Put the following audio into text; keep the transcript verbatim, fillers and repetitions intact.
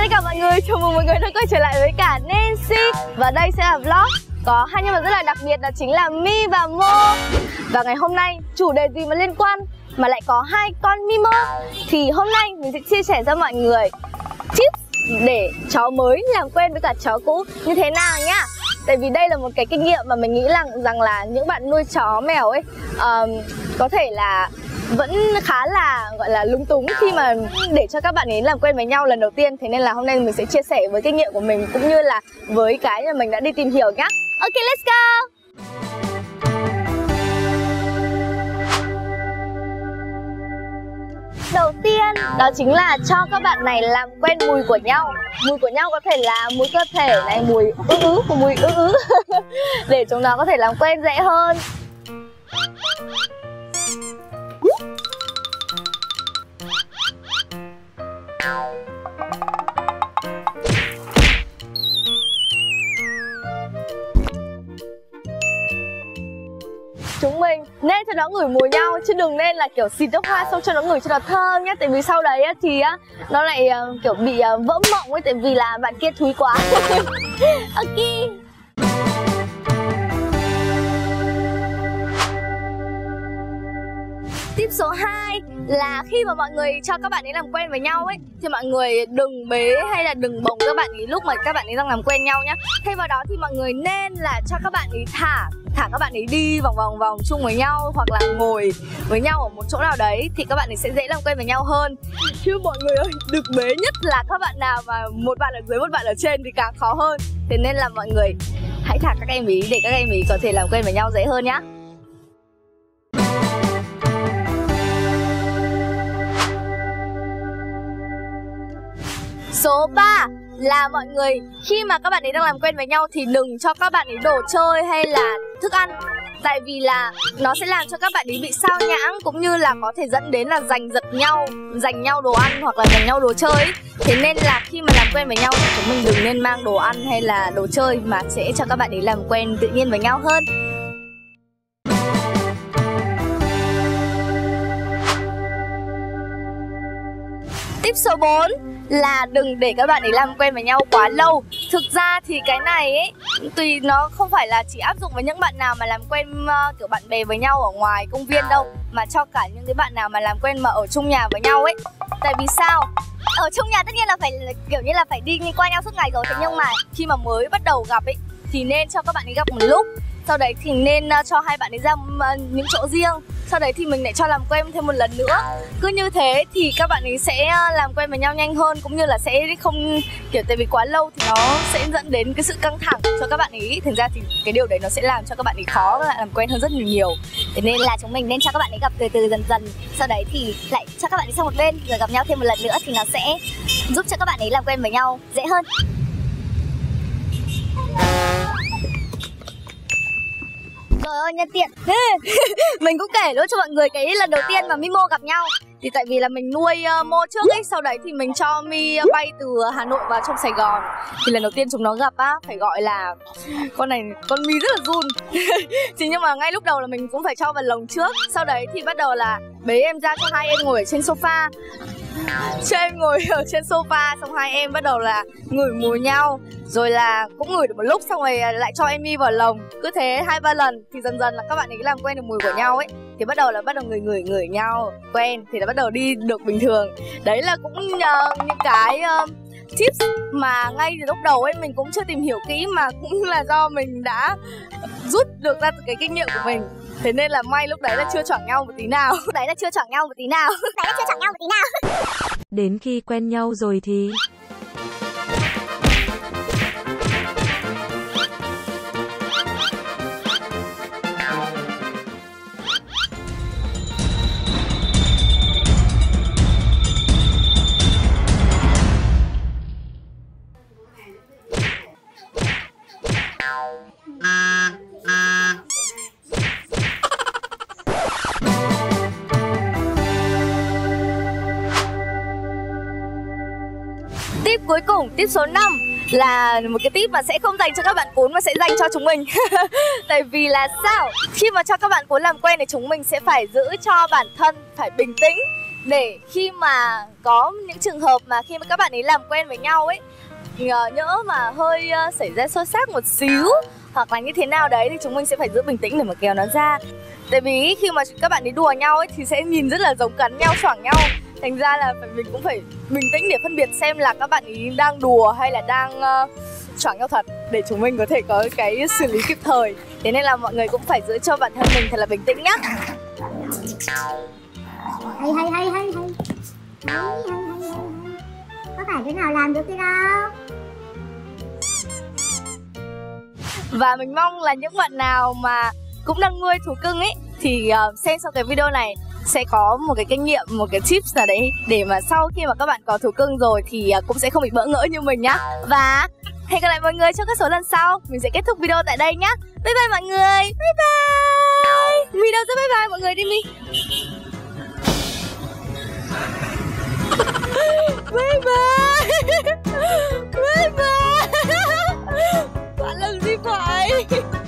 tất cả mọi người, chào mừng mọi người đã quay trở lại với cả Nancy. Và đây sẽ là vlog có hai nhân vật rất là đặc biệt, đó chính là My và Mo. Và ngày hôm nay chủ đề gì mà liên quan mà lại có hai con Mimo, thì hôm nay mình sẽ chia sẻ cho mọi người tips để chó mới làm quen với cả chó cũ như thế nào nhá. Tại vì đây là một cái kinh nghiệm mà mình nghĩ rằng rằng là những bạn nuôi chó mèo ấy um, có thể là vẫn khá là gọi là lúng túng khi mà để cho các bạn ấy làm quen với nhau lần đầu tiên. Thế nên là hôm nay mình sẽ chia sẻ với kinh nghiệm của mình cũng như là với cái mà mình đã đi tìm hiểu nhá. Ok, let's go. Đầu tiên đó chính là cho các bạn này làm quen mùi của nhau. Mùi của nhau có thể là mùi cơ thể này, mùi ứ ứ của mùi ứ ứ để chúng nó có thể làm quen dễ hơn. Chúng mình nên cho nó ngửi mùi nhau, chứ đừng nên là kiểu xịt nước hoa xong cho nó ngửi cho nó thơm nhé. Tại vì sau đấy á, thì á, nó lại uh, kiểu bị uh, vỡ mộng ấy, tại vì là bạn kia thúi quá. Ok. Tip số hai là khi mà mọi người cho các bạn ấy làm quen với nhau ấy thì mọi người đừng bế hay là đừng bồng các bạn ấy lúc mà các bạn ấy đang làm quen nhau nhá. Thay vào đó thì mọi người nên là cho các bạn ấy thả thả các bạn ấy đi vòng vòng vòng chung với nhau, hoặc là ngồi với nhau ở một chỗ nào đấy thì các bạn ấy sẽ dễ làm quen với nhau hơn. Chứ mọi người ơi, đừng bế, nhất là các bạn nào mà một bạn ở dưới một bạn ở trên thì càng khó hơn. Thế nên là mọi người hãy thả các em ấy để các em ấy có thể làm quen với nhau dễ hơn nhá. Số ba là mọi người khi mà các bạn ấy đang làm quen với nhau thì đừng cho các bạn ấy đồ chơi hay là thức ăn. Tại vì là nó sẽ làm cho các bạn ấy bị sao nhãng, cũng như là có thể dẫn đến là giành giật nhau, giành nhau đồ ăn hoặc là giành nhau đồ chơi. Thế nên là khi mà làm quen với nhau thì chúng mình đừng nên mang đồ ăn hay là đồ chơi, mà sẽ cho các bạn ấy làm quen tự nhiên với nhau hơn. Tip số bốn là đừng để các bạn ấy làm quen với nhau quá lâu. Thực ra thì cái này ấy, tùy, nó không phải là chỉ áp dụng với những bạn nào mà làm quen uh, kiểu bạn bè với nhau ở ngoài công viên đâu, mà cho cả những cái bạn nào mà làm quen mà ở chung nhà với nhau ấy. Tại vì sao? Ở chung nhà tất nhiên là phải kiểu như là phải đi qua nhau suốt ngày rồi. Thế nhưng mà khi mà mới bắt đầu gặp ấy thì nên cho các bạn ấy gặp một lúc. Sau đấy thì nên uh, cho hai bạn ấy ra uh, những chỗ riêng. Sau đấy thì mình lại cho làm quen thêm một lần nữa. Cứ như thế thì các bạn ấy sẽ làm quen với nhau nhanh hơn, cũng như là sẽ không kiểu, tại vì quá lâu thì nó sẽ dẫn đến cái sự căng thẳng cho các bạn ấy. Thành ra thì cái điều đấy nó sẽ làm cho các bạn ấy khó làm quen hơn rất nhiều nhiều. Thế nên là chúng mình nên cho các bạn ấy gặp từ từ dần dần. Sau đấy thì lại cho các bạn ấy sang một bên rồi gặp nhau thêm một lần nữa, thì nó sẽ giúp cho các bạn ấy làm quen với nhau dễ hơn. Trời ơi, nhân tiện mình cũng kể luôn cho mọi người cái lần đầu tiên mà Mimo gặp nhau. Thì tại vì là mình nuôi uh, Mo trước ấy, sau đấy thì mình cho Mi uh, bay từ Hà Nội vào trong Sài Gòn. Thì lần đầu tiên chúng nó gặp á, phải gọi là con này, con Mi rất là run. Thì nhưng mà ngay lúc đầu là mình cũng phải cho vào lồng trước. Sau đấy thì bắt đầu là bế em ra cho hai em ngồi ở trên sofa. Cho em ngồi ở trên sofa, xong hai em bắt đầu là ngửi mùi nhau. Rồi là cũng ngửi được một lúc, xong rồi lại cho em Mi vào lồng. Cứ thế hai ba lần thì dần dần là các bạn ấy làm quen được mùi của nhau ấy. Thì bắt đầu là bắt đầu ngửi ngửi ngửi nhau, quen thì là bắt đầu đi được bình thường. Đấy là cũng uh, những cái uh, tips mà ngay từ lúc đầu ấy mình cũng chưa tìm hiểu kỹ, mà cũng là do mình đã rút được ra từ cái kinh nghiệm của mình. Thế nên là may lúc đấy là chưa choảng nhau một tí nào. Đấy là chưa choảng nhau một tí nào. Đấy là chưa choảng nhau một tí nào. Đến khi quen nhau rồi thì tip cuối cùng, tip số năm là một cái tip mà sẽ không dành cho các bạn cún mà sẽ dành cho chúng mình. Tại vì là sao? Khi mà cho các bạn cún làm quen thì chúng mình sẽ phải giữ cho bản thân phải bình tĩnh. để khi mà có những trường hợp mà khi mà các bạn ấy làm quen với nhau ấy, nhỡ mà hơi uh, xảy ra xô xát một xíu hoặc là như thế nào đấy thì chúng mình sẽ phải giữ bình tĩnh để mà kéo nó ra. Tại vì khi mà các bạn ấy đùa nhau ấy thì sẽ nhìn rất là giống cắn nhau, choảng nhau. Thành ra là phải, mình cũng phải bình tĩnh để phân biệt xem là các bạn ấy đang đùa hay là đang uh, choảng nhau thật, để chúng mình có thể có cái xử lý kịp thời. Thế nên là mọi người cũng phải giữ cho bản thân mình thật là bình tĩnh nhá. Hay hay hay hay hay hay hay hay hay. Có phải đứa nào làm được cái đâu. Và mình mong là những bạn nào mà cũng đang nuôi thú cưng ấy thì uh, xem sau cái video này sẽ có một cái kinh nghiệm, một cái tips nào đấy để mà sau khi mà các bạn có thú cưng rồi thì uh, cũng sẽ không bị bỡ ngỡ như mình nhá. Và hẹn gặp lại mọi người trong các số lần sau. Mình sẽ kết thúc video tại đây nhá. Bye bye mọi người. Bye bye. Mi đâu rất bye bye mọi người đi Mi. Bye bye. Bye bye. Bạn làm gì phải.